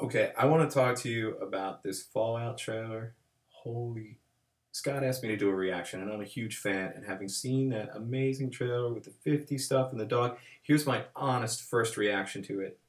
Okay, I want to talk to you about this Fallout trailer. Holy, Scott asked me to do a reaction, and I'm a huge fan. And having seen that amazing trailer with the 50 stuff and the dog, here's my honest first reaction to it.